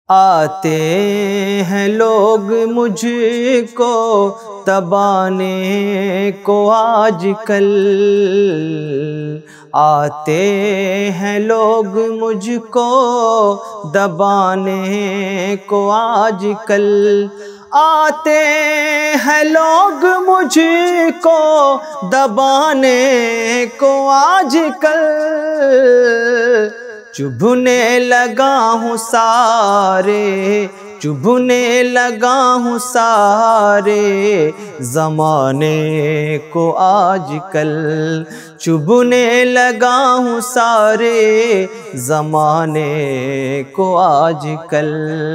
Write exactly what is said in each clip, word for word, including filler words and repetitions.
आते हैं लोग मुझको दबाने को आजकल, आते हैं लोग मुझको दबाने को आजकल, आते हैं लोग मुझको दबाने को आजकल। चुभने लगा हूँ सारे, चुभने लगा हूँ सारे ज़माने को आजकल, चुभने लगा हूँ सारे ज़माने को आजकल।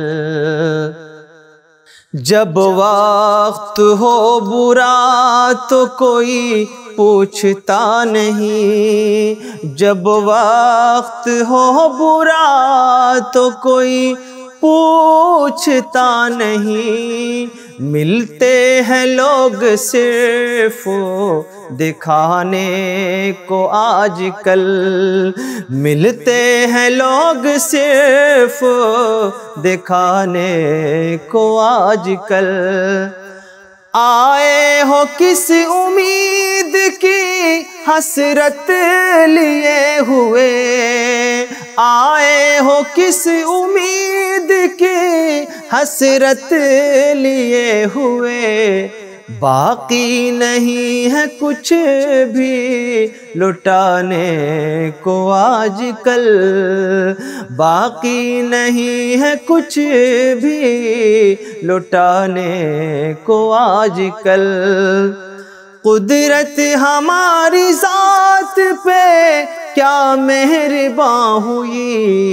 जब वक्त हो बुरा तो कोई पूछता नहीं, जब वक्त हो बुरा तो कोई पूछता नहीं। मिलते हैं लोग सिर्फ दिखाने को आजकल, मिलते हैं लोग सिर्फ दिखाने को आजकल। आए हो किस उम्मीद की हसरत लिए हुए, आए हो किस उम्मीद की हसरत लिए हुए। बाकी नहीं है कुछ भी लुटाने को आजकल, बाकी नहीं है कुछ भी लुटाने को आजकल। कुदरत हमारी ज़ात पे क्या मेहरबान हुई,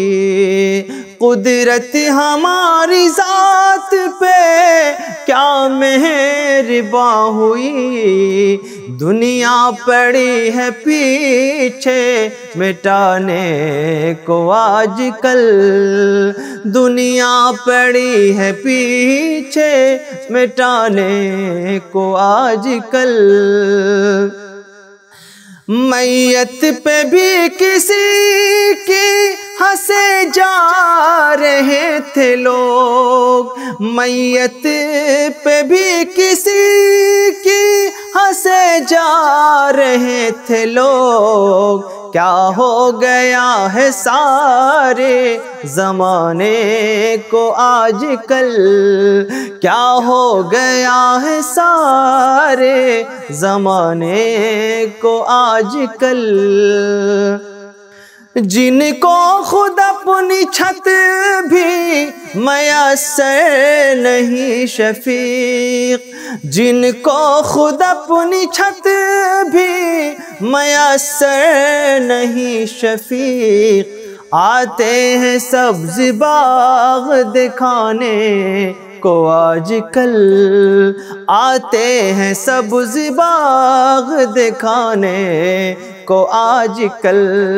कुदरत हमारी ज़ात पे क्या मेहरबान हुई। दुनिया पड़ी है पीछे मिटाने को आजकल, दुनिया पड़ी है पीछे मिटाने को आजकल। मैयत पे भी किसी की हंसे जा रहे थे लोग, मैयत पे भी किसी की हंसे जा रहे थे लोग। क्या हो गया है सारे ज़माने को आजकल, क्या हो गया है सारे ज़माने को आजकल। जिनको खुद अपनी छत भी मयस्सर नहीं शफीक, जिनको खुद अपनी छत भी मयस्सर नहीं शफीक। आते हैं सब्ज़ बाग दिखाने को आजकल, आते हैं सब्ज़ बाग दिखाने को आजकल।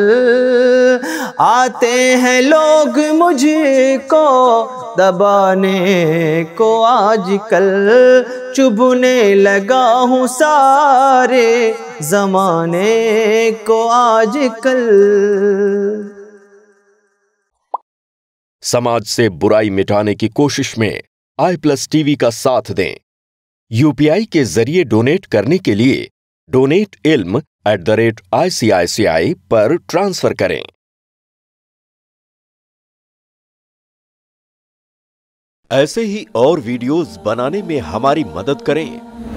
आते हैं लोग मुझको दबाने को आजकल, चुभने लगा हूँ सारे ज़माने को आजकल। समाज से बुराई मिटाने की कोशिश में आई प्लस टीवी का साथ दें। यूपीआई के जरिए डोनेट करने के लिए डोनेट इल्म at the rate I C I C I पर ट्रांसफर करें। ऐसे ही और वीडियोस बनाने में हमारी मदद करें